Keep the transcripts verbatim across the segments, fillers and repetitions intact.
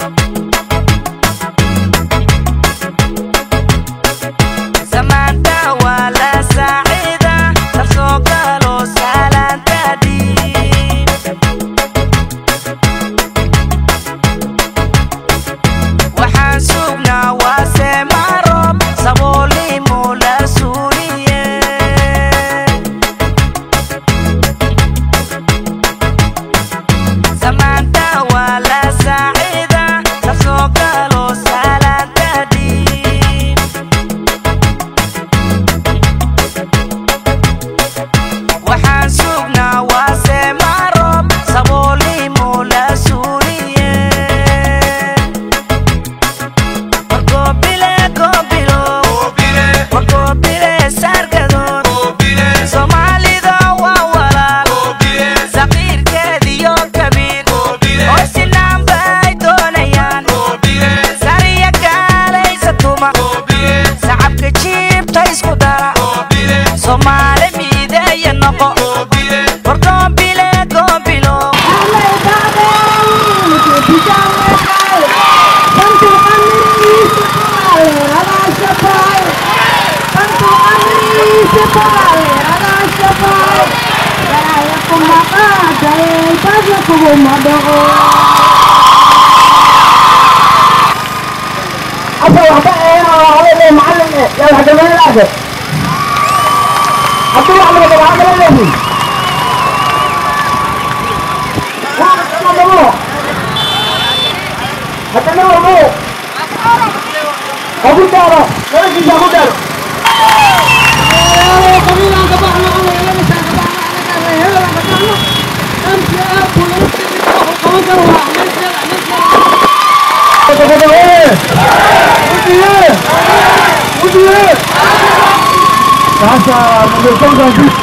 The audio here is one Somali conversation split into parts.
Sasa mngesonga vipi?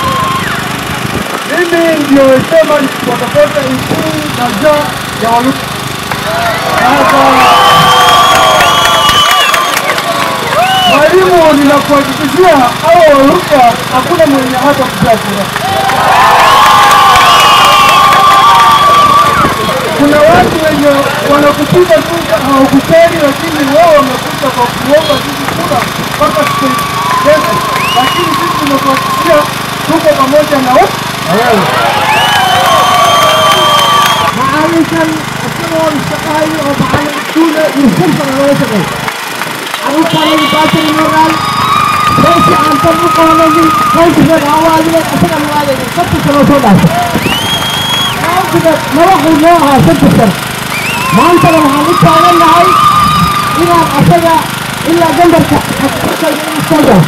Mimi ndio sema watafuta ikulu na njaa ya Waluka. Sasa mwalimu, ninakuhakikishia hao Waluka hakuna mwenye hata kupiga kura. Kuna watu wenye wanakupiga kura hawakupeni, lakini wao wamekuja kwa kuomba sisi kura mpaka sisi. Lakini sisi tunakuhakikishia tuko pamoja na wewe. Maalikan asal sekali orang Sunda yuhur pada sekali. Aku paling pasir moral. Besi antar bukan lagi. Kau sudah awal juga asal awal lagi. Satu sama sudah. Kau sudah nawak punya asal besar. Mantan mahalik panen naik. Ini asal ini agenda asal asal.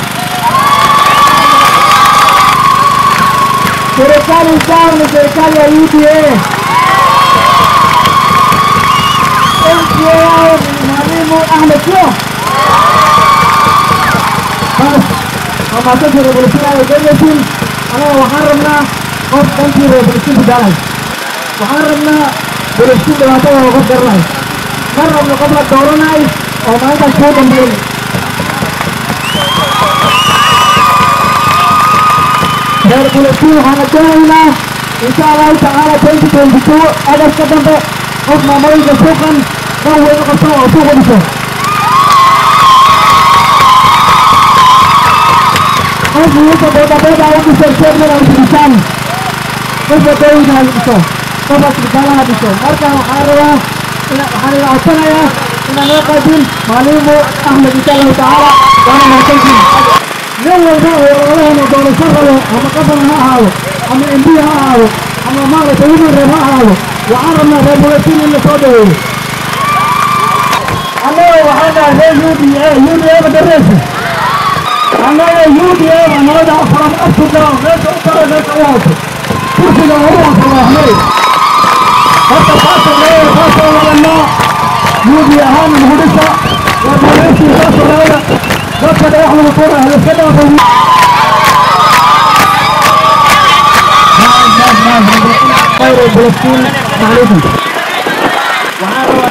Serikali Islam, serikali ya U D A. Mwalimu Ahmed Yo. Bas, masuk ke revolusi yang berjalan. Ana waharna kau ganti revolusi berjalan. Waharna revolusi berapa yang kau berjalan. Karena kau belum turunai, orang kan kau kembali. Revolusi hanya jalanlah. Insyaallah Taala dua ribu dua puluh dua ada sampai of mamai kesukaan kau yang kau tahu aku bisa. Aku itu beda-beda aku serta orang Islam. Kau betul dengan itu. Kau pasti jalan itu. Mereka harus hari apa ya? Ina nakadin Mwalimu Ahmed Inshallah Taala wana mtakatifu. Leo ndio wale ndio sala ama kabla hao ama ndio hao ama mara tayari ndio hao وعرفنا revolution اللي صدروا. أنا وحنا هي يو دي إيه يو دي إيه بدرسه. أنا يو دي إيه أنا هذا أفراد أفضل ناس أكثر ناس أواصل. كل شيء هو أفضل أحمد. حتى خاطر ليه خاطر ولا لا يو دي أهم مهندسة وبريسي خاطر ولا وكذا يحمل الكرة على كذا في. خير فلسطين معلومة. وهذا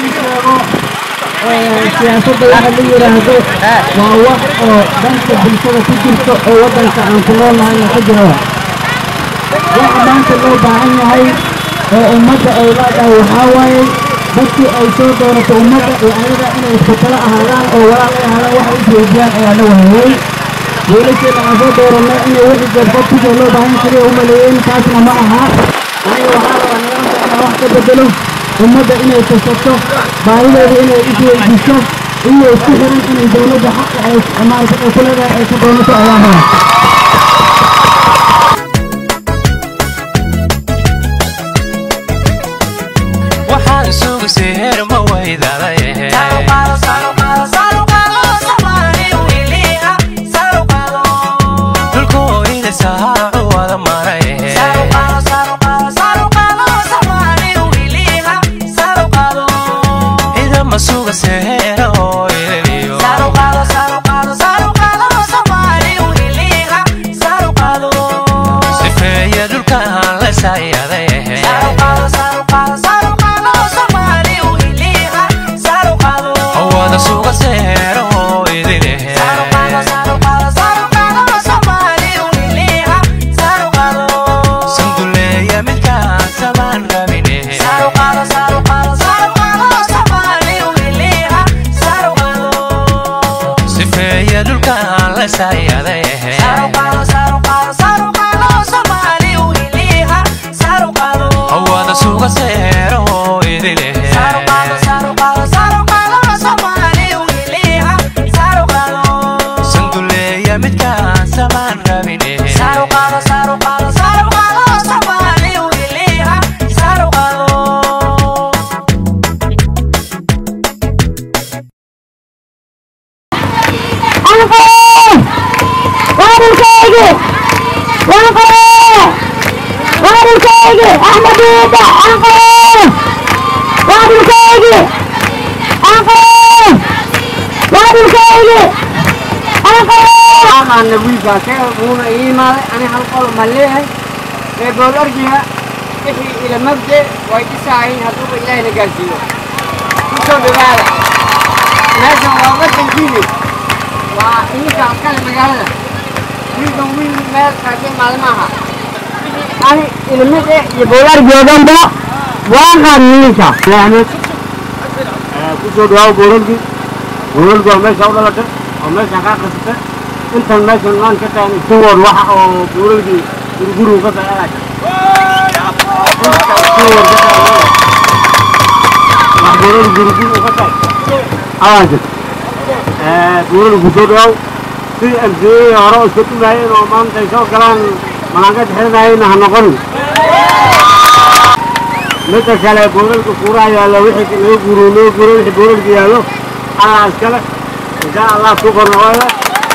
سياسة الأهلية هذا وهو بنك بالكرة تجرب وضعك عن كلام عن الحجرة. وعمانك اللي بعين هاي أمة أولادها وحاوي dadkii ay soo doonato ummadda iyo ayaga inay isku kala ahaadaan oo walaal ay ahaadaan waxa u joojiyaan ayaa la waayay wiilasheena aan soo dooranay inay wixii jeerfad kusoo loo baahan kaliya u maleeyeen taasna ma aha aniga waxaa rabaa nidaamka inaan wax ka bedelo ummadda inay kasato baahideeda inay isweydiiso iyo isku xiran inay dowladda xaqa ay maarata ay ku leedahay ay ka doonato ayaa rabaa سهر مويدا أنا إيمان أنا هالقول مليه بقول أرجع إحي إلى مبدأ ويتساعين هذوك إلهي نجازيه شو ببالك لازم وقت تنجيني وإنك أكل مجالنا ويدو وين مال كاتين معلمها أنا إلى مبدأ يقول أرجع جنبه واحد نيشا يعني كل دعوة بقولني بقولني ما شاء الله لك وما شاء الله أنت الماشي الآن كتان صور واحد أو بقولي يقولوا كذا على صور كذا ما بقولي يقولوا كذا أواجد بقولي بقولوا في أمزي أراء سكتوا هاي رومان تيسو كلام مناقد حين هاي نحن متى كلا بقولي كفورا يا لو واحد لو بقولوا لو بقولوا بقولي يا لو أنا أسكله إذا الله سوكر نوالا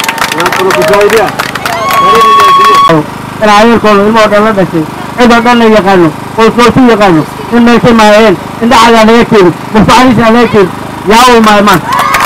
العيال كله الموضوع ما بس إذا كان يقالوا والصوتي يقالوا إن يسمعين إن على نيكل مستعيش على نيكل ياو ما ما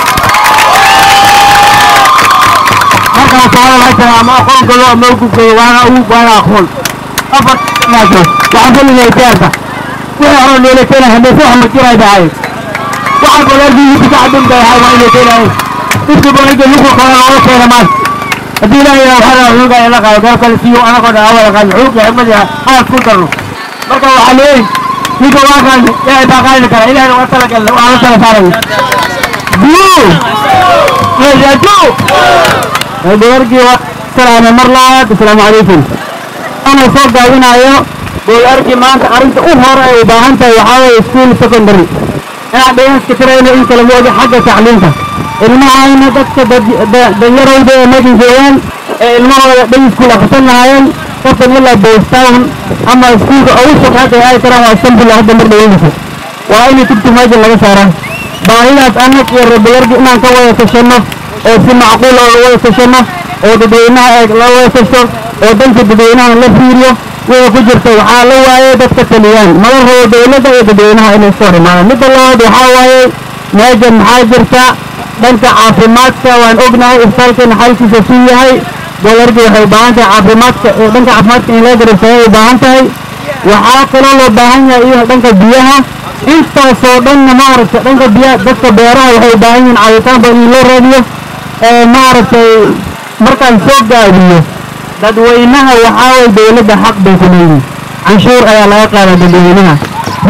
ما كان صار الله كلام ما أخون كله ما يقول كله وأنا أقول وأنا أخون أفضل ما شو وعندنا اللي يتابع ويا اللي اللي كنا هم يسوون هم كنا يبيعوا وعند الذي يتعبون بها وين كنا تكتب لك اللي كنا نقول كنا هذه لا إله إلا الله يقول لك هذا كل شيء أنا قد أول كان حوك يا أحمد يا هذا كله مركوا عليه يجوا واحد يا إبقى لك إلى أن وصلك الله وعلى سلامه بيو يا جو بيرجي السلام مرلا السلام عليكم أنا صوت جايين أيوه بيرجي ما أنت أنت أمور إذا أنت وحاول سكول سكندري أنا بينس كتيرين أنت لما وجه حاجة تعلمها المعاينة دكتور ديروا ده مجلس جيران المرة بين سكول أخذنا هاين كتب يلا بوستاون أما سكول أوسط هذا هاي ترى ما استنبل لحد مرة يومه وأنا تبت ماجل لما صار باهيات أنك يا رب يرجع ما كوا يتشنف أو في معقول أو يتشنف أو بدينا لا يتشنف أو بنت بدينا لا فيريو ويفجر توحى لو هاي دكتور تليان ما هو دولة ده بدينا إلى الصور ما مثل الله بحاول ناجم حاجرتا دنك عافماتك وان ognahay iftalkan xalkiisa sii yahay golardi waxay baahan tahay caafimaadka dhanka caafimaadka in la darasay ay baahan tahay waxa kale loo baahan yahay dhanka biyaha intaas oo dhan maaragtay dhanka biyaha dadka beeraha waxay baahan yihiin caawitaan badan in loo raadiyo ee maaragtay markaan soo gaadiyo dadweynaha waxa ay dawladda xaq bay ku leeyihiin canshuur ayaa laga qaadaa dadweynaha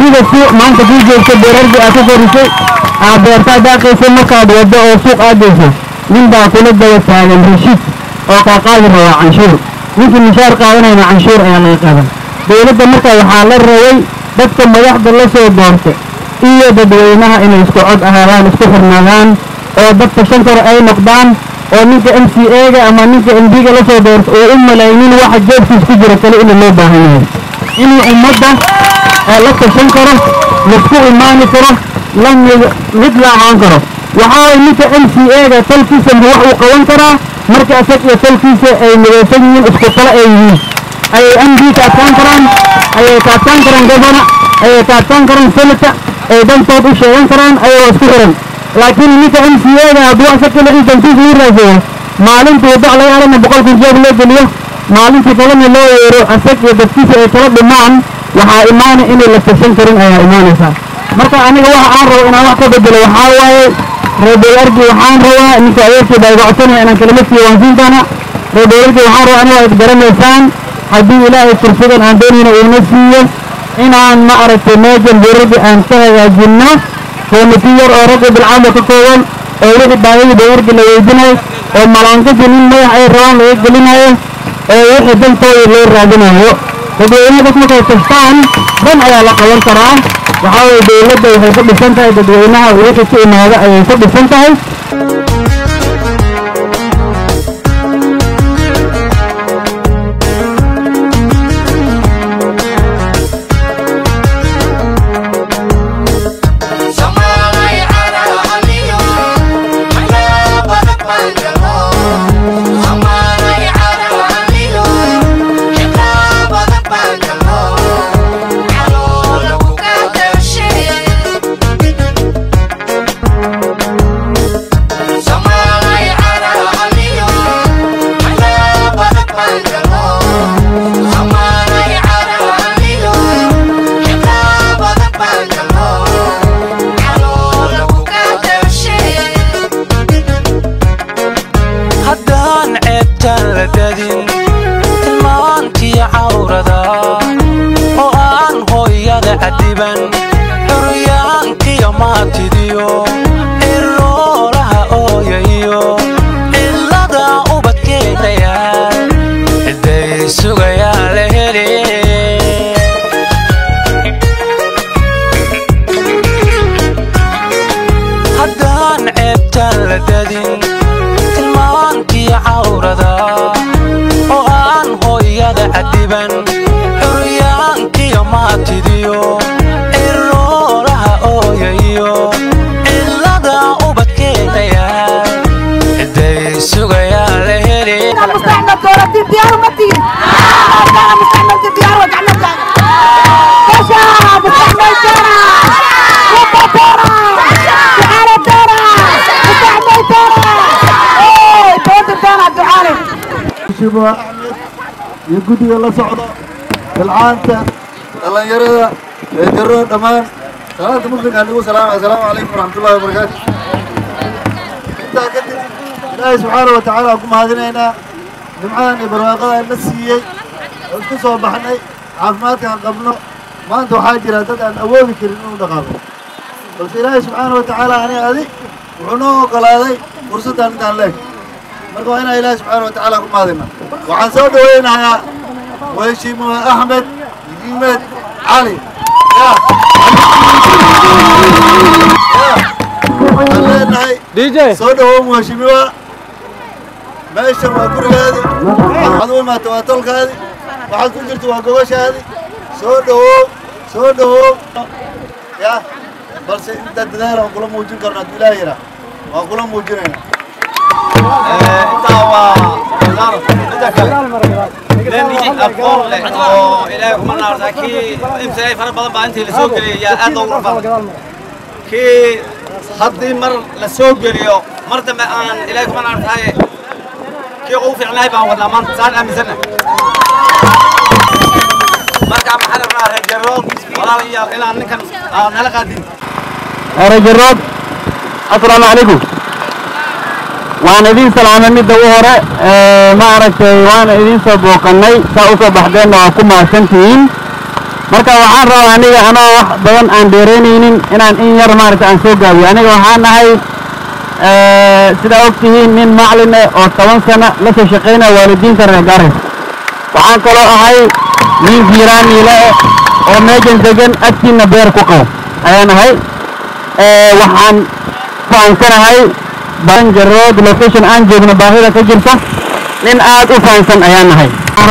adiga si maanta ku joogto beerardi aad ku korisay aad beertaa daaqaysa markaad waddo oo suuq aadayso nin baa kula daba taagan rashid oo kaa qaadi rabaa canshuur ninkii mishaar qaadanayna canshuur ayaa laga qaadan dowladda markaa waxaa la rabay dadka madaxda la soo doortay iyo dadweynaha inay isku cod ahaadaan isku xirnaadaan oo dadka shan kor ay noqdaan oo ninka M C A-ga ama ninka M P-ga la soo doorto oo u malaynin waxa jeebkiis ku jira kale in loo baahan yahay inuu ummadda la tashan karo laisku imaani karo la mid la ahaan karo waxaa way ninka M C A-ga talkiisa wax uu qaban karaa marka asag iyo talkiisa ay midaysan yihiin isku tala ay yihiin ayay M P ka adkaan karaan ayay ka adkaan karaan governor ayay ka adkaan karaan senator ay dantood u sheegan karaan ayagoo isku xiran laakiin ninka M C A-ga hadduu asag kale intankiisa u raasaya maalintii wadac laga helana boqol kun jeeb loo geliyo maalintii kalena loo yeero asag iyo dadkiisa ay kala dhimaan waxaa imaana inay la tashan karin ayaa imaanaysaa marka aniga waxa aan rabo inaan wax ka bedelo waxaa waaye reebeergi waxaan rabaa ninka adeerkii baa iga codsanaya inaan kalama siiyo waan siin doonaa reebeergi waxaan rabaa aniga ad garanaysaan haddii ilaahay fursadan aan doonayna uuna siiyo inaan ma aragtay meejan beerardi aan ka hagaajinno koomiti yar oo ragga bilcaamo ka kooban oo wixii baahidii beerargi la weydinayo oo malaanqadii nin madax ay rabaan laga gelinayo oo wixii dantooda loo raadinayo dadweynaha dad markay tastaan dan ayaa la qaban karaa waxaa waye dowladda waxay ku dhisan tahay dadweynaha wixii ka imaada ayay ku dhisan tahay ديار متين انا مستعمل ديار وقعنا بلاغ كشا مستعمل ترى وبطرة تعالى ترى مستعمل ترى ايه توت ترى تعالى شباب احمد يقودي يلا صعدة العانتة الله يرضى يجرون امان ثلاثة مسلم قال له السلام السلام عليكم ورحمة الله وبركاته انت كنت الله سبحانه وتعالى قم هذين هنا جمعان برواقة النسية وكسر بحني عفماتي عن قبله ما أنتوا حاجة تدعى أن أولي كرينون دقاقه بس إلهي سبحانه وتعالى عني هذه وعنوه قال هذه فرصة أن تعلق مرقوا هنا إلهي سبحانه وتعالى قم هذينا وعن سود وينها ويشيموا أحمد يجيمد علي يا يا دي جي سود هو ويشيموا ماشي ما كل هذه حضور ما تواتل هذه واحد كل جرت واقوش هذه سوده سوده يا بس انت تدار وكل موجود كرنا تلاهيرا وكل موجودين انت هو لين يجي أقول له إلهي كمان نارد كي إمساي فرق بدن بانتي لسوق يا أدو رفض كي حدي مر لسوق اليوم مرت ما أن إلهي كمان نارد هاي كي قوف عناي بان ولا مان سان أمزنا مركب محرنا رجرود ولا ريال إلى أن كان نلا قادين رجرود السلام عليكم وأنا إذن سلام من دوّرة ما عرفت وأنا إذن سبوقني سأوصل بحدين وأكون مع سنتين marka waxaan rabaa aniga anoo wax badan aan dheeraynaynin inaan in yar maaragtay aan soo gaabiyo aniga waxaan ahay sidaa ogtihiin nin macallin ah oo toban sano la soo shaqaynaya waalidiinta reer Gaarisa waxaan kaloo ahay nin jiiraaniile oo meeshan degan agtiina beer ku qabo ayaan ahay waxaan fahansanahay Banjar Road location aan joogno baahida ka jirta nin aad u fahansan ayaan ahay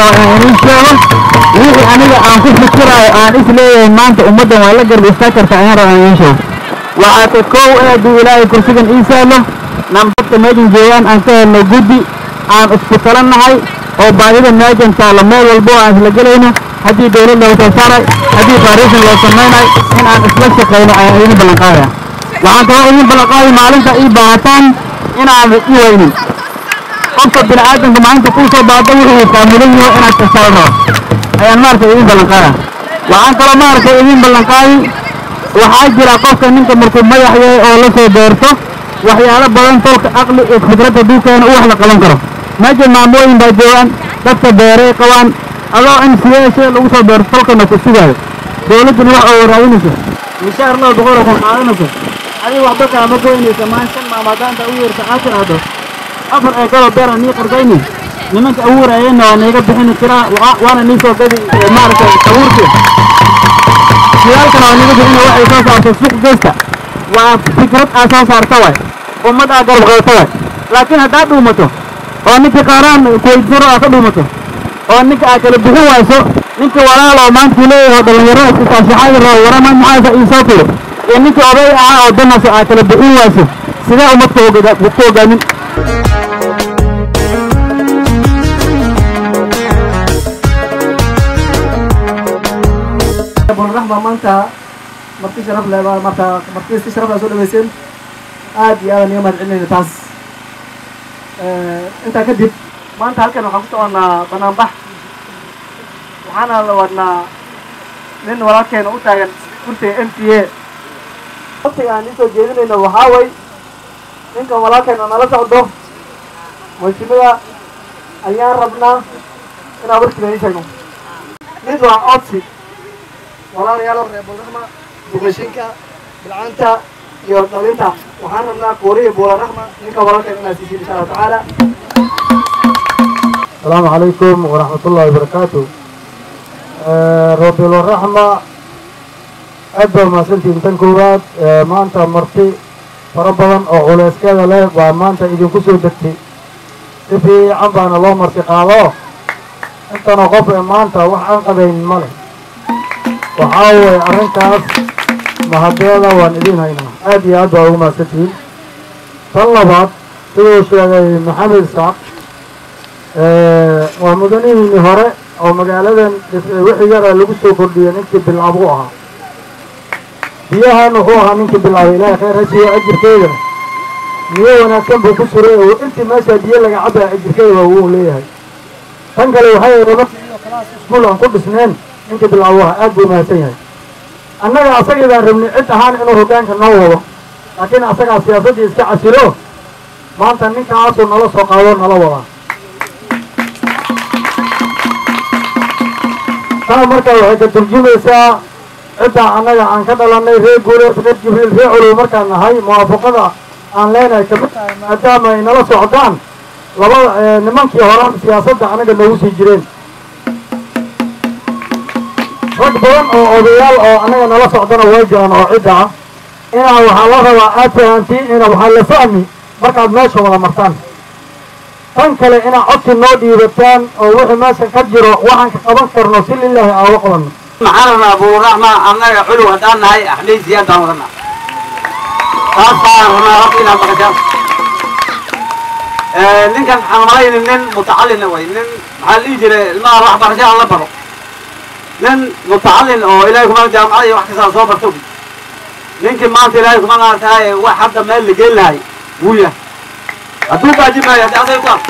wixii aniga aan ku fikirayo aan is leeyahay maanta ummaddan waa la garab istaagi karta ayaan rabaa inaan sheego waxaa ka koow ah hadduu ilaahay kursigan ii saalo nambarka meeshan joogaan aan ka helno guddi aan isku talannahay oo baahida meeshan taalo meel walbo aan isla gelayno haddii dowlad loo soo saaray haddii baarisan loo samaynayo in aan isla shaqayno ayaan idin ballan qaadaya waxaan kaloo idin ballan qaadaya maalinta ii baahataan inaan i weynin qofka bini'aadamka maalinta kuu soo baahdo wuxuu kaamulan yahay inaad kasaalno ayaan maaragtay idin ballan qaadaya waxaan kaloo maaragtay idin ballan qaadi waxaa jira qofka ninka markuu madax yahay oo la soo doorto waxyaalo badan tolka aqli iyo khibrad hadduu keeno u wax la qaban karo meesha maamooyin baa joogaan dadka beeray qabaan adoo in siyaasha lagu soo doorto tolkana ku sugaayo dowladduna wax oo waraabinaysa mishaar loo boqoroo ku qaadanaysa adiga waxba kaama goynaysa maan shan maamadaanta u yeerta aad tiraahdo afar eekaloo beera nii qargayni nimanka abuurayeenna waa niiga bixini kiraa waana nii soo gadi maaragtay abuurkii siyaalkana waa niiga bixina waxay soo saartay suuq geesta waa fikrad aa soo saarta waay ummad aa garab qabata waay laakiin haddaad dhuumato oo ninka qaaraan kuwaydfuro aa ka dhuumato oo ninka aa kala bixin wayso ninka walaaloo maanta leeyahay dhalinyaro iskaashaxaadi rabo warama maxaasa iisoo tiro iyo ninka oday ahaa oo danaso aa kala bixin wayso sidee ummadka ku hogaamin الرحمة مانتا مرتي شرف لا مرتا مرتي شرف لا سود بيسين آد يا نيوم العلم تاس أنت كدب مانتا هالكن وحفظت أنا بنامبح وحنا لو أنا من وراك أنا أوتا كنت إم تي إيه قلت يعني سو جيدين إنه وحاوي إنك وراك أنا لا تعرضه وشبيه أيام ربنا أنا أقول كذا شيء نزوع أوتسي والله يا رب يا بولرحمة بمشينك بالعنتا يا دولينتا وحنا لنا كوري بولرحمة إنك وراك الناس إن شاء الله تعالى. السلام عليكم ورحمة الله وبركاته. رب الرحمة أدب ما سنتي من كورات ما أنت مرتي فربنا أو على سكالة لا وما أنت إذا كسر دتي في عمبان الله مرتي قالوا أنت نقف ما أنت وحنا قبل الملك وحاول أرنكاس مهديلا وندينا هنا أدي أدوى وما ستين طلبات تلوش محمد سعد ومدنين النهارة أو مقالة وحي يرى لبسو كردية نكتب بالعبوها بيها نخوها نكتب بالعبوها لا خير هسي أجر كيدا نيوانا كم بكسره وإنت ما سادية لك عبا أجر كيدا وهو ليها تنقلوا هاي رمضي خلاص اسمولهم كل سنين إنك بالعوها أدو ما سيها أنك أصدق إذا رمني عد أهان إنه هكذا كنوه لكن أصدق السياسة يستعسلوه ما أنت إنك عاصل نلص وقالون نلوه أنا مركز وحيد الترجمة ساعة عد أنك عن كذا لأنه في قولة سنة جبريل في علو مركز نهاي موافقة عن لنا كبتا أدام نلص وعدان لما نمانكي هرام سياسة أنك نوسي جرين rag badan oo odayaal oo anaga nala socdana way jiraan oo cid ah inaa waxaa la rabaa aad fahantiin ina waxaa la fahmi markaad meesha wada martaan tan kale inaa codsi noo dhiibataan oo wixii meesha ka jiro waxaan ka qaban karno si lilaahi aan uga qabanno maxaana buuraxma annaga culu haddaan nahay axmey siyaad baan wadana taas baan rabnaa rabbi inaan maqashaan ninkan waxaan malaynin nin mutacallina way nin maxaa la dhihi jiray ilmaha waxbarasho aan la baro nin mutacallin oo ilaahay kuma jaamacada iyo wax kasta soo barto ninkii maanta ilaahay kuma naartahay wax hadda meel la geyn lahay wuu yahay hadduu baajimaayo haddii aday utaa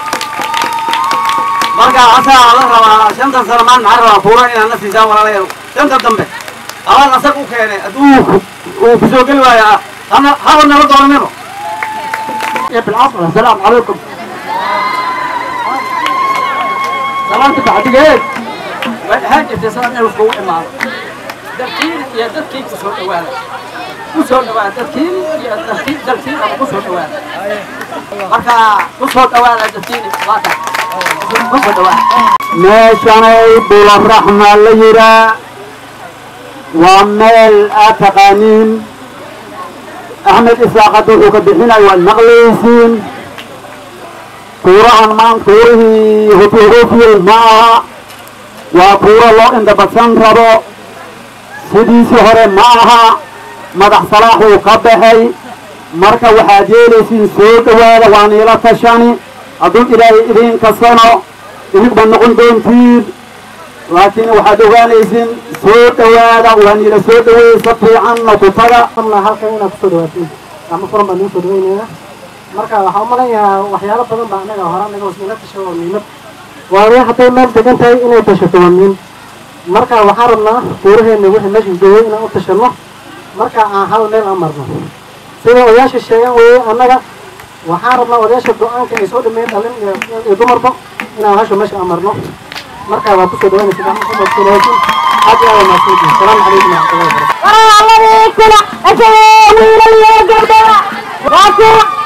marka asaa la rabaa shantan sano maan maxaa rabaa fuuran inaan na siisaan walaalayaal shanta dambe abaan asag u keenay hadduu uu ku soo geli waayo hana haba nala dooranino يا بالعصر السلام عليكم سلامتك بعد ايه وهاجة تسرع الفوق إمام دكين يا دكين تصور أولا تصور أولا دكين يا دكين دكين أو تصور أولا مركا تصور أولا دكين واقع تصور أولا meeshanay buularaxma la yiraa waa meel aad taqaaniin axmed isaaqad wuxuu ka bixinay waad maqlaysiin kuurahan maan kuurihii hutuuruufiyey ma aha waa kuuro loo indhabadsan rabo sidiisii hore ma aha madax salaaxuu ka baxay marka waxaad yeelaysiin soo dhowaada waan iila tashani hadduu ilaahay idin kasano idink baad noqon doontiin laakiin waxaad ogaanaysiin soo dhowaada waan ila soo dhaweeyey si fiicanna ku taga halkan inaad kusoo dhawaatiin gacmo furan baan idiin soo dhaweynaya marka waxaan u malanayaa waxyaalo badan baa annaga hore annaga wasnila tasho waa muhiimad waana hadday meel degan tahay inay tashato waa muhiim marka waxaan rabnaa kuuraheena wixii meesha joogay inaan u tashano marka aan hal meel aan marno sida odayaasha sheegan weeye annaga waxaan rabnaa odayaasha go-aanka ay soo dhameeyeen dhalin iyo dumarba inaan hasho meesha aan marno marka waa kusoo dhawaanaysa gacmo furan baad kusoo dhawaatiin aad iyo aad waa mahadsantihin asalaamu calaykum waraxmatullahi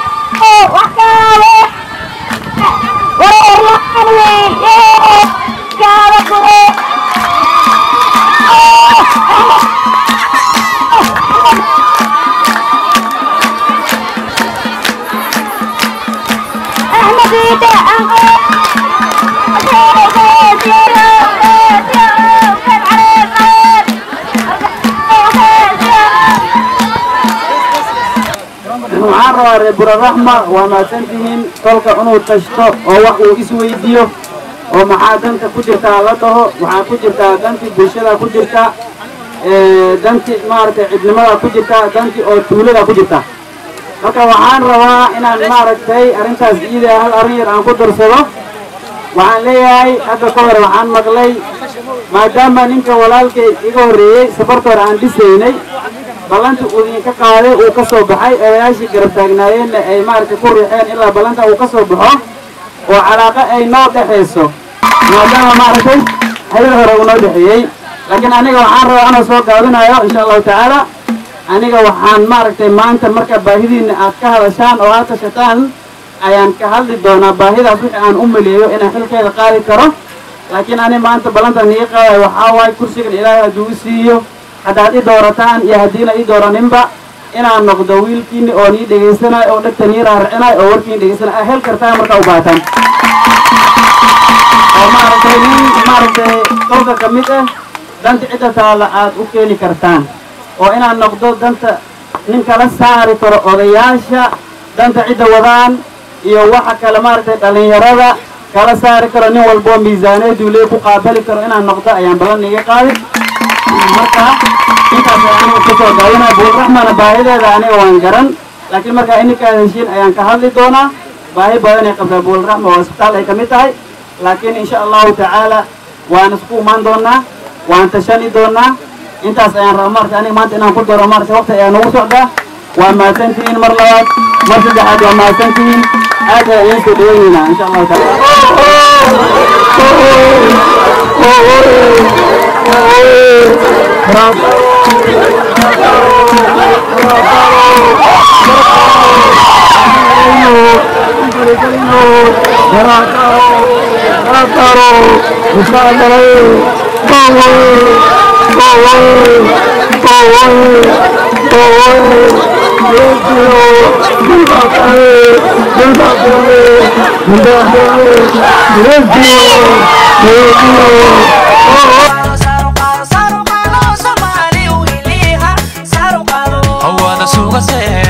waxaan rabaa reer buularaxma waa mahadsantihiin kolka inuu tashto oo wax uu isweydiiyo oo maxaa danta ku jirtaa la dhaho waxaa ku jirtaa dantii bulshada ku jirta dantii maaragtay cidnimada ku jirta dantii oo tuulada ku jirta marka waxaan rabaa inaan maaragtay arrintaas iyada hal arrin yar aan ku darsado waxaan leeyahay hadda ka hore waxaan maqlay maadaama ninka walaalkay iga horreeyey safarta hore aan dhisaynay ballanti uu idinka qaaday uu ka soo baxay odayaashii garab taagnaayeenna ay maaragtay ku riixeen ilaa ballanta uu ka soo baxo oo calaaqa ay noo dhexayso maadaama maaragtay hayada hore uu noo dhexeeyey laakiin aniga waxaan rabaa anoo soo gaabinayo insha allahu tacaala aniga waxaan maaragtay maanta marka baahidiinna aad ka hadashaan oo aad tashataan ayaan ka hadli doonaa baahidaas wixii aan u maleeyo inaan xilkeeda qaadi karo laakiin ani maanta ballantan niga qaadayo waxaa waaye kursigan ilaahay hadduu i siiyo haddaad i doorataan iyo haddiina i dooraninba inaan noqdo wiilkiini oo nii dhegaysanayo oo dhegta nii raaricinayo oo warkiini dhegaysanayo aa hel kartaa markaa u baataan oo maaragtay nin maaragtay kolka ka mid ah danta cidda taalla aad u keeni kartaan oo inaan noqdo danta nin kala saari karo odayaasha danta cidda wadaan iyo waxa kale maaragtay dhallinyarada kala saari karo nin walboo miisaaneeduu lee ku qaabali karo inaan noqdo ayaan ballan iga qaaday marka intaas aniga kusoo gaabinaa buularaxmana baahideeda aniga waan garan laakiin markaa ininkaad heshiin ayaan ka hadli doonaa baahi badan ay qabtaa buularaxma oo isbitaal ay ka mid tahay laakiin insha allahu tacaala waan isku imaan doonaa waan tashani doonaa intaas ayaan rabaa maarata aniga maanta inaan ku daro maarata waqti ayaa nagu socdaa waa mahadsantihiin mar labaad mar saddexaad waa mahadsantihiin aad ayaan idiin soo dhaweynaynaa insha allahu هو أنا سوق